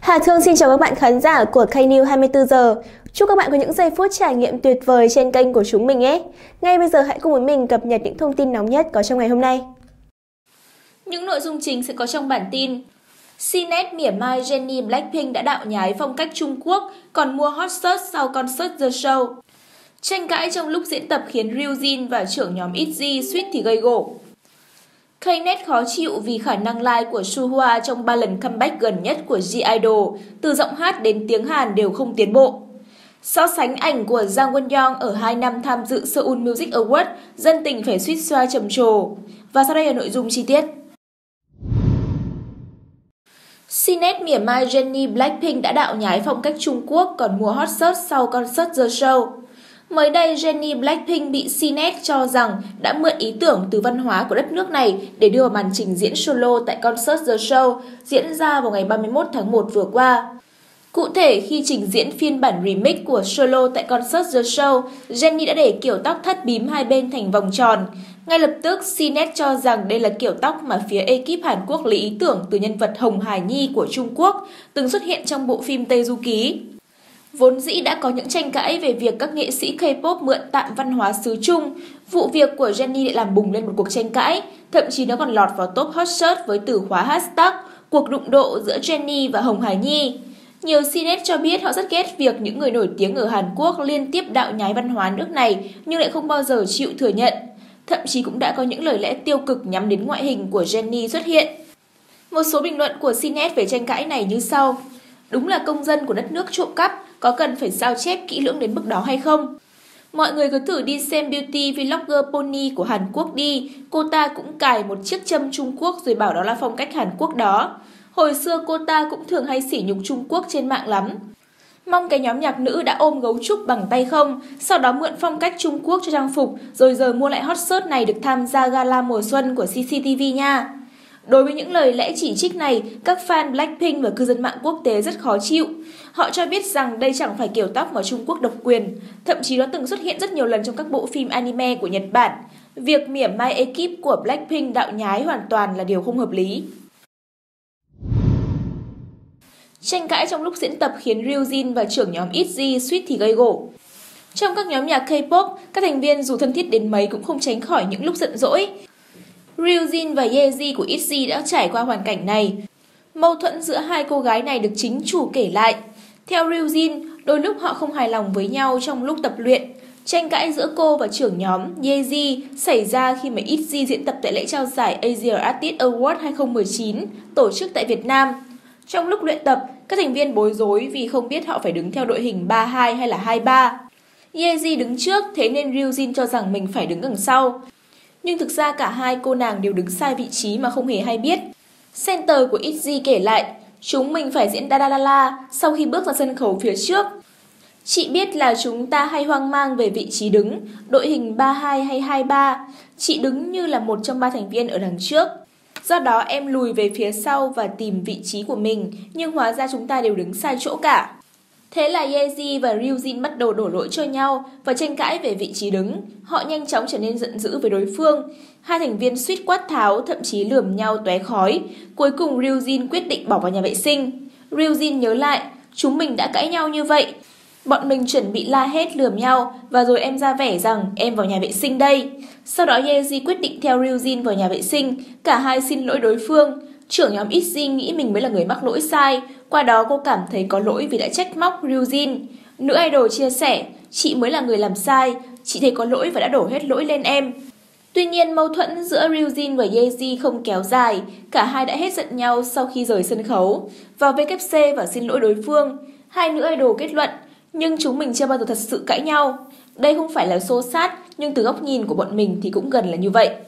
Hà Thương xin chào các bạn khán giả của Knews 24 giờ. Chúc các bạn có những giây phút trải nghiệm tuyệt vời trên kênh của chúng mình nhé. Ngay bây giờ hãy cùng với mình cập nhật những thông tin nóng nhất có trong ngày hôm nay. Những nội dung chính sẽ có trong bản tin. CNET mỉa mai Jennie Blackpink đã đạo nhái phong cách Trung Quốc, còn mua hot search sau concert The Show. Tranh cãi trong lúc diễn tập khiến Ryujin và trưởng nhóm ITZY suýt thì gây gổ. Knet khó chịu vì khả năng live của Suhua trong 3 lần comeback gần nhất của G-Idol, từ giọng hát đến tiếng Hàn đều không tiến bộ. So sánh ảnh của Jang Won-young ở 2 năm tham dự Seoul Music Awards, dân tình phải suýt xoa trầm trồ. Và sau đây là nội dung chi tiết. CNET mỉa mai Jennie Blackpink đã đạo nhái phong cách Trung Quốc, còn mua hot search sau concert The Show. Mới đây, Jennie Blackpink bị CNET cho rằng đã mượn ý tưởng từ văn hóa của đất nước này để đưa vào màn trình diễn solo tại concert The Show diễn ra vào ngày 31 tháng 1 vừa qua. Cụ thể, khi trình diễn phiên bản remix của solo tại concert The Show, Jennie đã để kiểu tóc thắt bím hai bên thành vòng tròn. Ngay lập tức, CNET cho rằng đây là kiểu tóc mà phía ekip Hàn Quốc lấy ý tưởng từ nhân vật Hồng Hải Nhi của Trung Quốc, từng xuất hiện trong bộ phim Tây Du Ký. Vốn dĩ đã có những tranh cãi về việc các nghệ sĩ K-pop mượn tạm văn hóa xứ Trung, vụ việc của Jennie lại làm bùng lên một cuộc tranh cãi, thậm chí nó còn lọt vào top hot search với từ khóa hashtag cuộc đụng độ giữa Jennie và Hồng Hải Nhi. Nhiều CNET cho biết họ rất ghét việc những người nổi tiếng ở Hàn Quốc liên tiếp đạo nhái văn hóa nước này nhưng lại không bao giờ chịu thừa nhận. Thậm chí cũng đã có những lời lẽ tiêu cực nhắm đến ngoại hình của Jennie xuất hiện. Một số bình luận của CNET về tranh cãi này như sau: đúng là công dân của đất nước trộm cắp, có cần phải sao chép kỹ lưỡng đến mức đó hay không? Mọi người cứ thử đi xem beauty vlogger Pony của Hàn Quốc đi, cô ta cũng cài một chiếc châm Trung Quốc rồi bảo đó là phong cách Hàn Quốc đó. Hồi xưa cô ta cũng thường hay sỉ nhục Trung Quốc trên mạng lắm. Mong cái nhóm nhạc nữ đã ôm gấu trúc bằng tay không, sau đó mượn phong cách Trung Quốc cho trang phục, rồi giờ mua lại hot search này được tham gia gala mùa xuân của CCTV nha. Đối với những lời lẽ chỉ trích này, các fan Blackpink và cư dân mạng quốc tế rất khó chịu. Họ cho biết rằng đây chẳng phải kiểu tóc mà Trung Quốc độc quyền, thậm chí nó từng xuất hiện rất nhiều lần trong các bộ phim anime của Nhật Bản. Việc mỉa mai ekip của Blackpink đạo nhái hoàn toàn là điều không hợp lý. Tranh cãi trong lúc diễn tập khiến Ryujin và trưởng nhóm ITZY suýt thì gây gổ. Trong các nhóm nhạc K-pop, các thành viên dù thân thiết đến mấy cũng không tránh khỏi những lúc giận dỗi. Ryujin và Yeji của ITZY đã trải qua hoàn cảnh này. Mâu thuẫn giữa hai cô gái này được chính chủ kể lại. Theo Ryujin, đôi lúc họ không hài lòng với nhau trong lúc tập luyện. Tranh cãi giữa cô và trưởng nhóm Yeji xảy ra khi mà ITZY diễn tập tại lễ trao giải Asia Artist Award 2019 tổ chức tại Việt Nam. Trong lúc luyện tập, các thành viên bối rối vì không biết họ phải đứng theo đội hình 3-2 hay là 2-3. Yeji đứng trước, thế nên Ryujin cho rằng mình phải đứng đằng sau. Nhưng thực ra cả hai cô nàng đều đứng sai vị trí mà không hề hay biết. Center của ITZY kể lại, chúng mình phải diễn da da da la sau khi bước ra sân khấu phía trước. Chị biết là chúng ta hay hoang mang về vị trí đứng, đội hình 3-2 hay 2-3. Chị đứng như là một trong 3 thành viên ở đằng trước. Do đó em lùi về phía sau và tìm vị trí của mình, nhưng hóa ra chúng ta đều đứng sai chỗ cả. Thế là Yeji và Ryujin bắt đầu đổ lỗi cho nhau và tranh cãi về vị trí đứng. Họ nhanh chóng trở nên giận dữ với đối phương. Hai thành viên suýt quát tháo, thậm chí lườm nhau tóe khói. Cuối cùng Ryujin quyết định bỏ vào nhà vệ sinh. Ryujin nhớ lại, chúng mình đã cãi nhau như vậy. Bọn mình chuẩn bị la hét lườm nhau và rồi em ra vẻ rằng em vào nhà vệ sinh đây. Sau đó Yeji quyết định theo Ryujin vào nhà vệ sinh. Cả hai xin lỗi đối phương. Trưởng nhóm ITZY nghĩ mình mới là người mắc lỗi sai. Qua đó cô cảm thấy có lỗi vì đã trách móc Ryujin. Nữ idol chia sẻ, chị mới là người làm sai. Chị thấy có lỗi và đã đổ hết lỗi lên em. Tuy nhiên mâu thuẫn giữa Ryujin và Yeji không kéo dài. Cả hai đã hết giận nhau sau khi rời sân khấu. Vào WC và xin lỗi đối phương. Hai nữ idol kết luận, nhưng chúng mình chưa bao giờ thật sự cãi nhau. Đây không phải là xô xát, nhưng từ góc nhìn của bọn mình thì cũng gần là như vậy.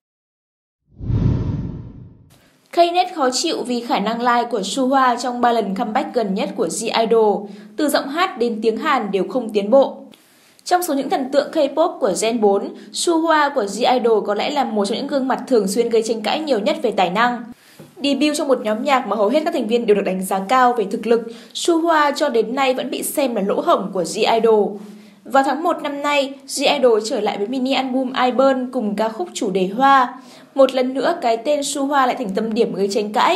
Knet khó chịu vì khả năng live của Suhua trong 3 lần comeback gần nhất của G-Idol, từ giọng hát đến tiếng Hàn đều không tiến bộ. Trong số những thần tượng K-pop của Gen 4, Suhua của G-Idol có lẽ là một trong những gương mặt thường xuyên gây tranh cãi nhiều nhất về tài năng. Debut trong một nhóm nhạc mà hầu hết các thành viên đều được đánh giá cao về thực lực, Suhua cho đến nay vẫn bị xem là lỗ hổng của G-Idol. Vào tháng 1 năm nay, G-Idol trở lại với mini album I Burn cùng ca khúc chủ đề Hoa. Một lần nữa, cái tên Suhua lại thành tâm điểm gây tranh cãi.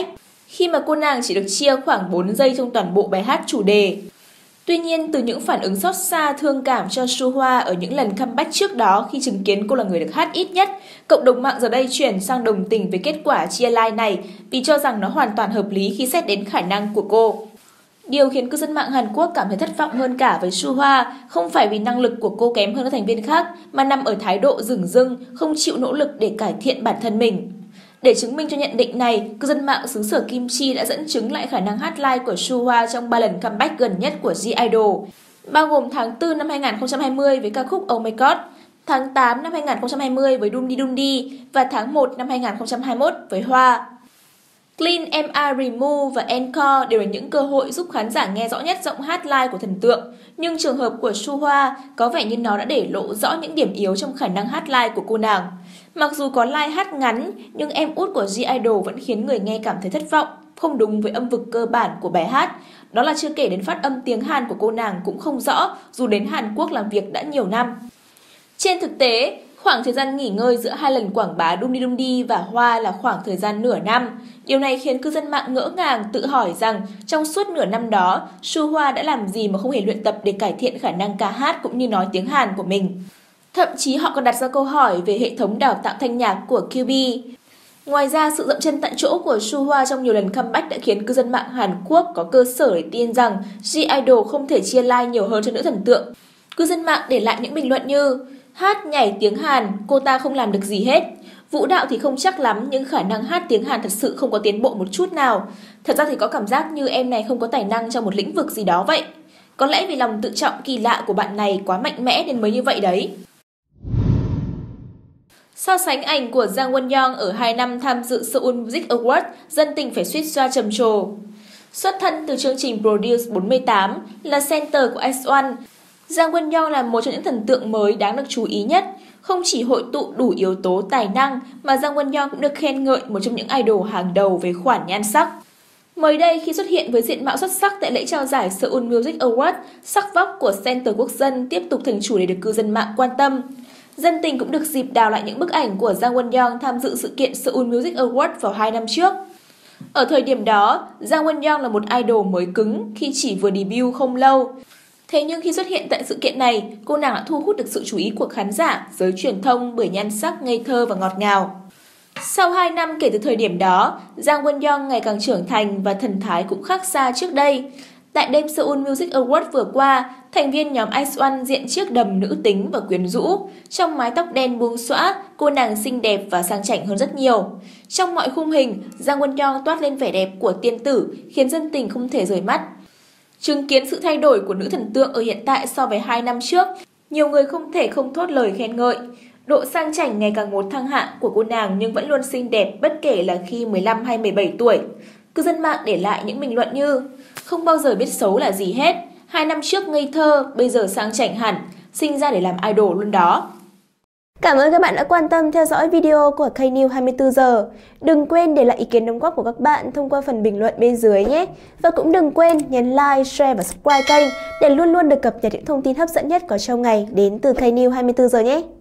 khi mà cô nàng chỉ được chia khoảng 4 giây trong toàn bộ bài hát chủ đề. Tuy nhiên, từ những phản ứng xót xa thương cảm cho Suha ở những lần comeback trước đó khi chứng kiến cô là người được hát ít nhất, cộng đồng mạng giờ đây chuyển sang đồng tình với kết quả chia line này vì cho rằng nó hoàn toàn hợp lý khi xét đến khả năng của cô. Điều khiến cư dân mạng Hàn Quốc cảm thấy thất vọng hơn cả với Suha không phải vì năng lực của cô kém hơn các thành viên khác mà nằm ở thái độ dửng dưng, không chịu nỗ lực để cải thiện bản thân mình. Để chứng minh cho nhận định này, cư dân mạng xứ sở Kim Chi đã dẫn chứng lại khả năng hát live của Suha trong 3 lần comeback gần nhất của G-Idol, bao gồm tháng 4 năm 2020 với ca khúc Oh My God, tháng 8 năm 2020 với Dum Di Dum Di và tháng 1 năm 2021 với Hoa. Clean, MA Remove và Encore đều là những cơ hội giúp khán giả nghe rõ nhất giọng hát live của thần tượng, nhưng trường hợp của Suha có vẻ như nó đã để lộ rõ những điểm yếu trong khả năng hát live của cô nàng. Mặc dù có live hát ngắn, nhưng em út của G-Idol vẫn khiến người nghe cảm thấy thất vọng, không đúng với âm vực cơ bản của bài hát. Đó là chưa kể đến phát âm tiếng Hàn của cô nàng cũng không rõ, dù đến Hàn Quốc làm việc đã nhiều năm. Trên thực tế, khoảng thời gian nghỉ ngơi giữa 2 lần quảng bá Dum Di Dum Di và Hoa là khoảng thời gian nửa năm. Điều này khiến cư dân mạng ngỡ ngàng tự hỏi rằng trong suốt nửa năm đó, Suha đã làm gì mà không hề luyện tập để cải thiện khả năng ca hát cũng như nói tiếng Hàn của mình. Thậm chí họ còn đặt ra câu hỏi về hệ thống đào tạo thanh nhạc của QB. Ngoài ra, sự dậm chân tại chỗ của Suha trong nhiều lần comeback đã khiến cư dân mạng Hàn Quốc có cơ sở để tin rằng G-Idol không thể chia live nhiều hơn cho nữ thần tượng. Cư dân mạng để lại những bình luận như: hát nhảy tiếng Hàn, cô ta không làm được gì hết. Vũ đạo thì không chắc lắm, nhưng khả năng hát tiếng Hàn thật sự không có tiến bộ một chút nào. Thật ra thì có cảm giác như em này không có tài năng trong một lĩnh vực gì đó vậy. Có lẽ vì lòng tự trọng kỳ lạ của bạn này quá mạnh mẽ nên mới như vậy đấy. So sánh ảnh của Jang Won-young ở 2 năm tham dự Seoul Music Awards, dân tình phải suýt xoa trầm trồ. Xuất thân từ chương trình Produce 48, là center của X1, Jang Won-young là một trong những thần tượng mới đáng được chú ý nhất. Không chỉ hội tụ đủ yếu tố tài năng mà Jang Won-young cũng được khen ngợi một trong những idol hàng đầu về khoản nhan sắc. Mới đây khi xuất hiện với diện mạo xuất sắc tại lễ trao giải Seoul Music Awards, sắc vóc của center quốc dân tiếp tục thành chủ đề được cư dân mạng quan tâm. Dân tình cũng được dịp đào lại những bức ảnh của Jang Won-young tham dự sự kiện Seoul Music Awards vào 2 năm trước. Ở thời điểm đó, Jang Won-young là một idol mới cứng khi chỉ vừa debut không lâu. Thế nhưng khi xuất hiện tại sự kiện này, cô nàng đã thu hút được sự chú ý của khán giả, giới truyền thông bởi nhan sắc ngây thơ và ngọt ngào. Sau 2 năm kể từ thời điểm đó, Jang Won-young ngày càng trưởng thành và thần thái cũng khác xa trước đây. Tại đêm Seoul Music Awards vừa qua, thành viên nhóm X1 diện chiếc đầm nữ tính và quyến rũ. Trong mái tóc đen buông xõa, cô nàng xinh đẹp và sang chảnh hơn rất nhiều. Trong mọi khung hình, Jang Won-young toát lên vẻ đẹp của tiên tử, khiến dân tình không thể rời mắt. Chứng kiến sự thay đổi của nữ thần tượng ở hiện tại so với 2 năm trước, nhiều người không thể không thốt lời khen ngợi. Độ sang chảnh ngày càng một thăng hạng của cô nàng nhưng vẫn luôn xinh đẹp bất kể là khi 15 hay 17 tuổi. Cư dân mạng để lại những bình luận như: không bao giờ biết xấu là gì hết, 2 năm trước ngây thơ, bây giờ sang chảnh hẳn, sinh ra để làm idol luôn đó. Cảm ơn các bạn đã quan tâm theo dõi video của K-News 24 giờ. Đừng quên để lại ý kiến đóng góp của các bạn thông qua phần bình luận bên dưới nhé. Và cũng đừng quên nhấn like, share và subscribe kênh để luôn luôn được cập nhật những thông tin hấp dẫn nhất có trong ngày đến từ K-News 24 giờ nhé.